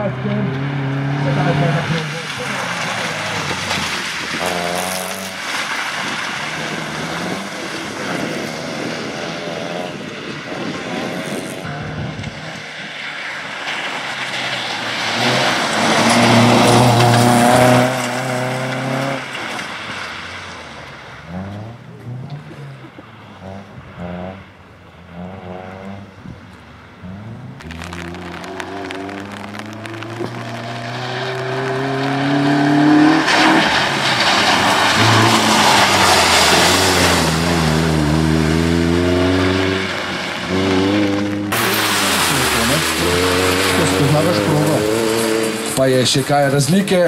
kratkem, sedaj pa na progo. Pa je še kaj razlike.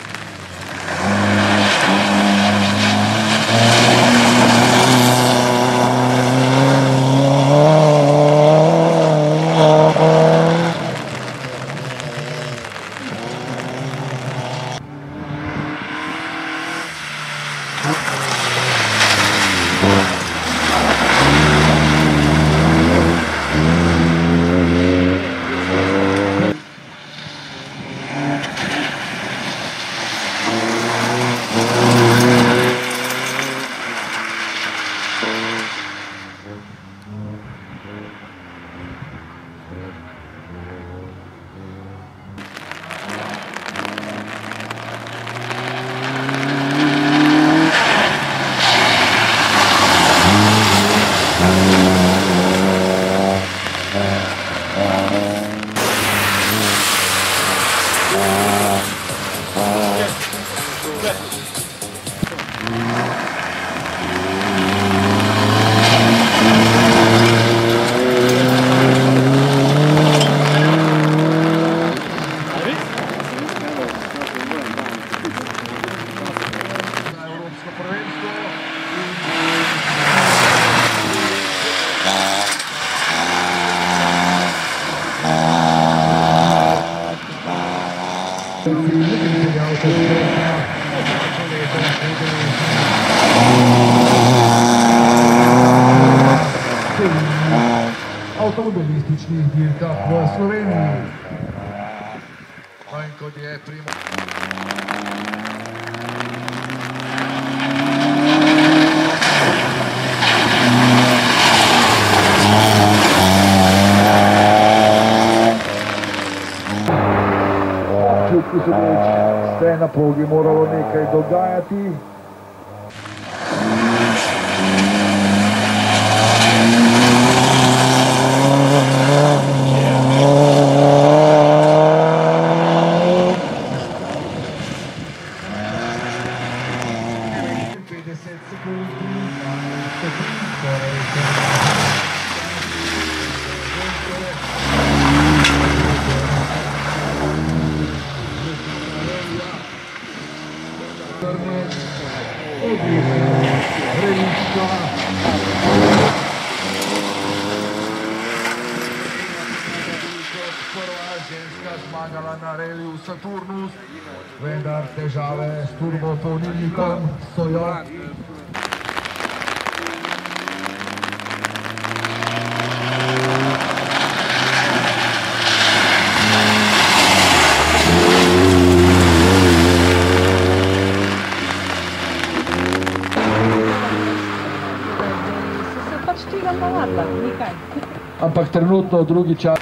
Avtomobilističnih dirkah v Sloveniji. In kot je Primož. Kljub sodeč se je na progi moralo nekaj dogajati. Ženska zmagala na reliju Saturnus, vendar težave s turbopolnilnikom so jo. Ampak trenutno drugi čas.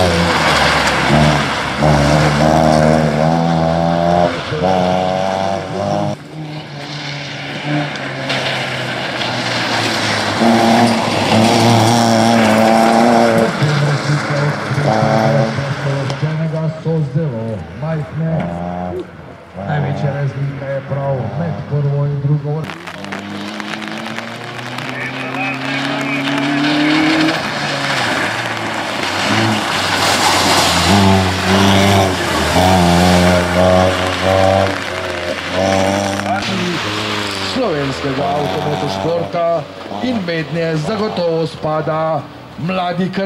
Največja razlika je prav med prvo in drugo. Slovenskega avtomotošporta in mednje zagotovo spada mladi kar.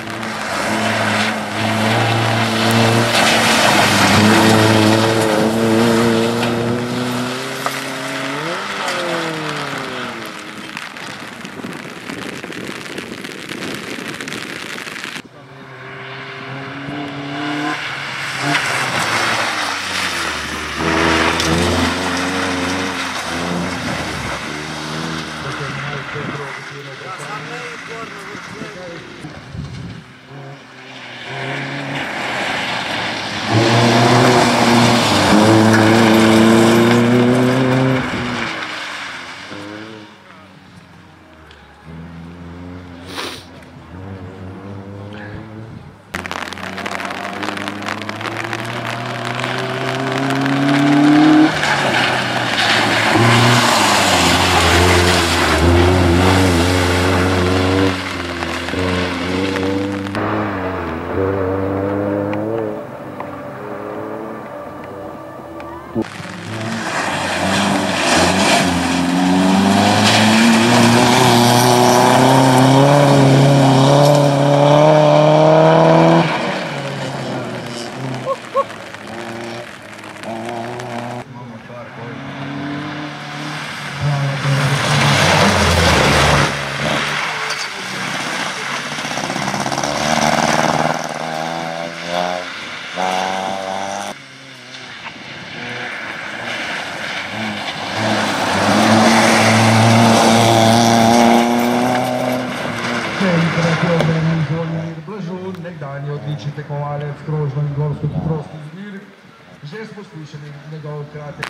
Nekdanji odlični tekmovalec krožno in gorsko hitrostnih zbirk. Že smo slišali njegov kratek.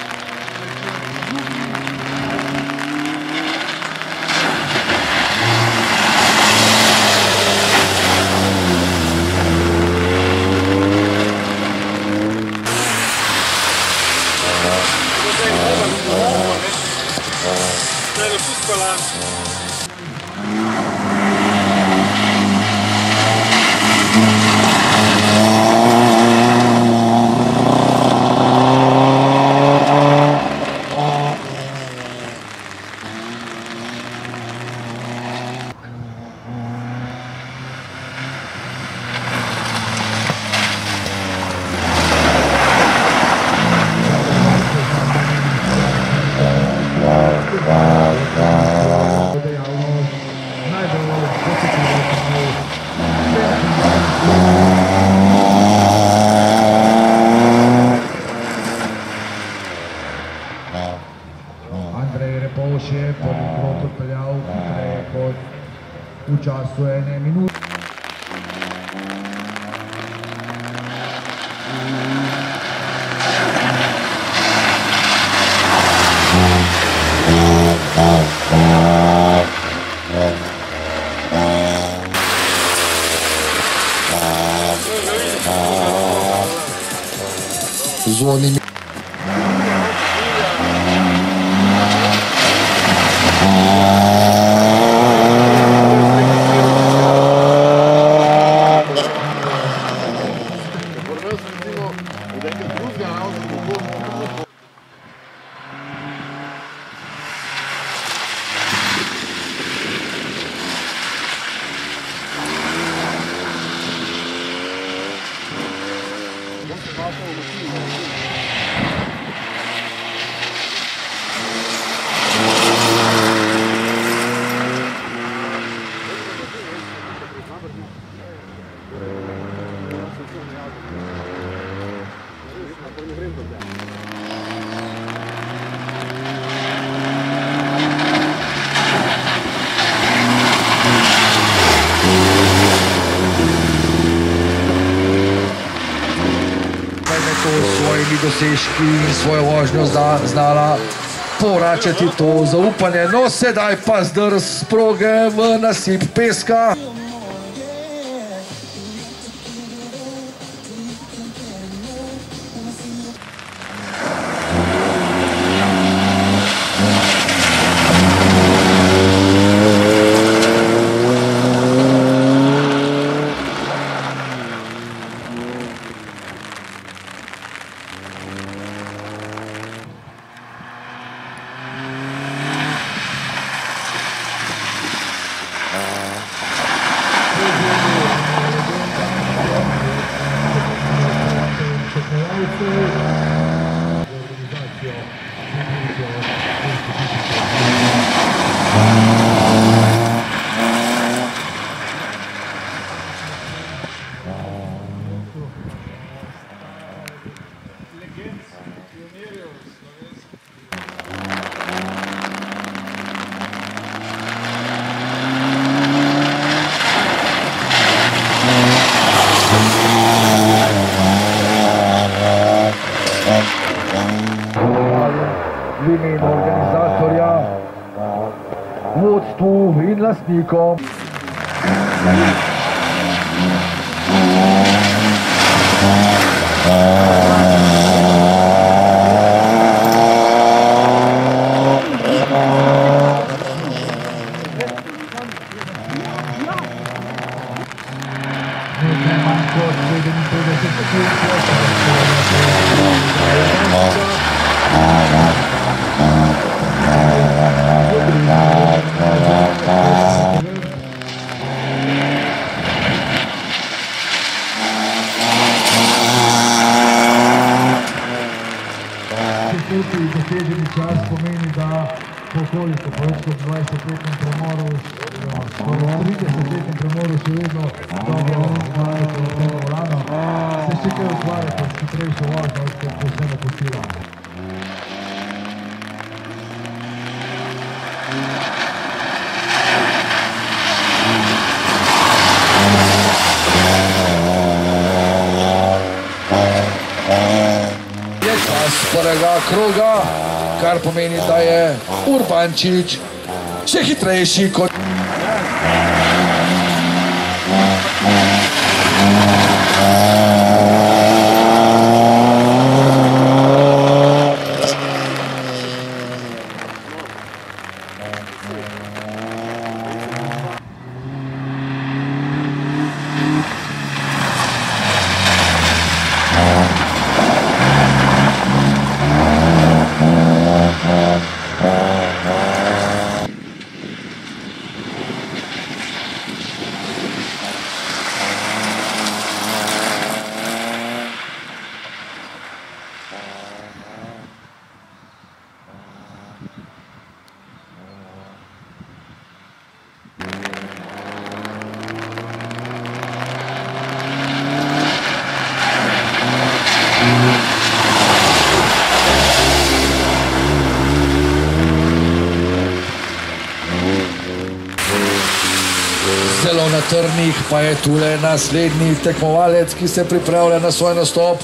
Andrej Repovš je prvi krog odpeljal hitreje kot v času 1 minute. Zvoni mi. to s svojimi dosežki in svojo vožnjo znala povračati to zaupanje. No, sedaj pa zdrs proge v nasip peska. V imenu organizatorja, vodstvu in lastnikom. Doseženi čas pomeni, da po koliko, po več kot 20-letnem premoru, po 30-letnem premoru še vedno dobro vajate v tem volano, se še kaj ukvarjate s hitrejšo vožnjo, kot vse napustila. Prvega kroga, kar pomeni, da je Urbančič še hitrejši kot... Zelo na trnih pa je tule naslednji tekmovalec, ki se pripravlja na svoj nastop.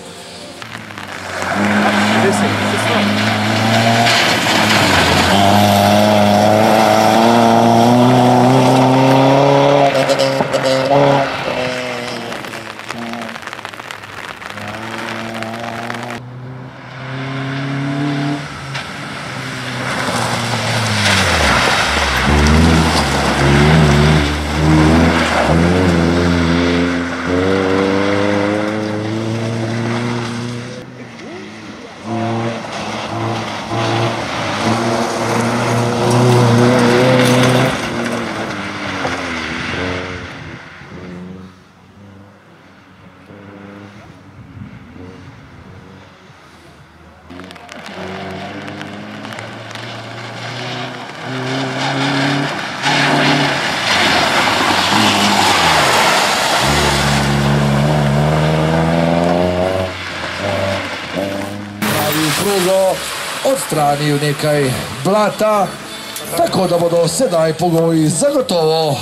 Odstranil nekaj blata, tako da bodo sedaj pogoji zagotovo.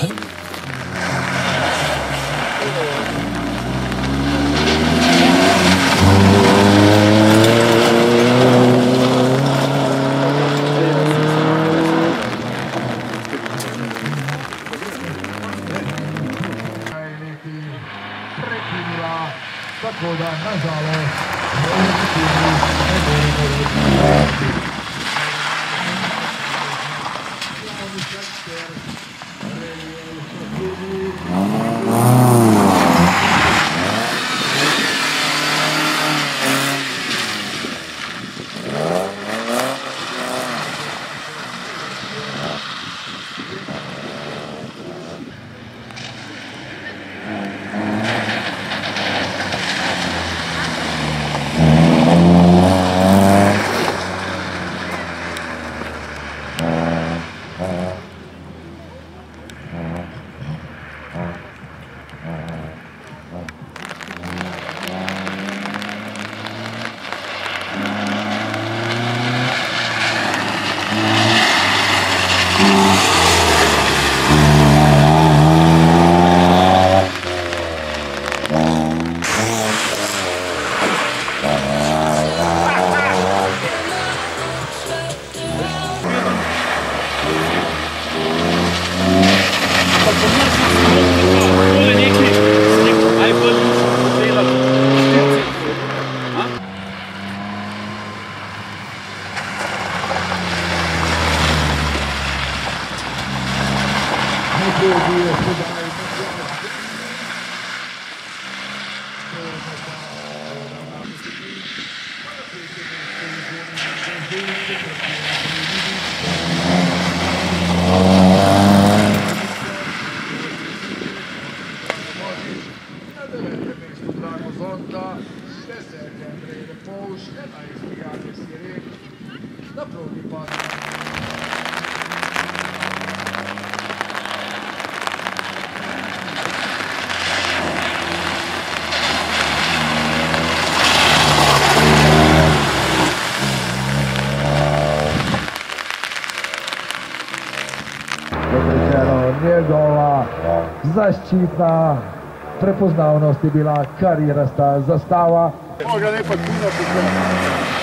dela, tako da nažalost v Argentini ne bomo reči. Njegova zaščitna prepoznavnost je bila karirasta zastava. Možda ne pa puno